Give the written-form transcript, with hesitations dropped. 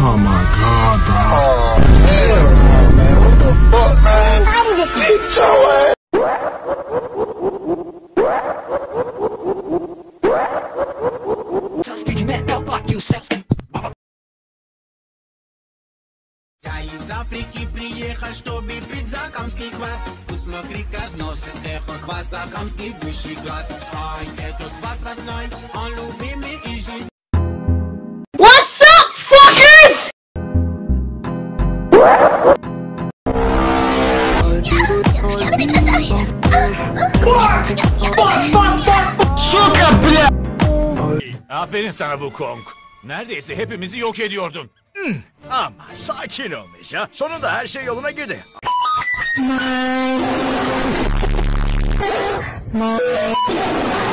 Oh my God, dog. Oh, hell no, man. What the fuck, man? How did this happen? Get your ass. Я из Африки приехал, чтобы пить закамский квас. Посмотри-ка с носа, эхо кваса, камский высший класс. Ай, этот квас родной, он любимый и живой. What's up, fuckers? Сука, бля! Aferin sana Wukong. Neredeyse hepimizi yok ediyordun. Ama sakin ol Meja. Sonunda her şey yoluna girdi. My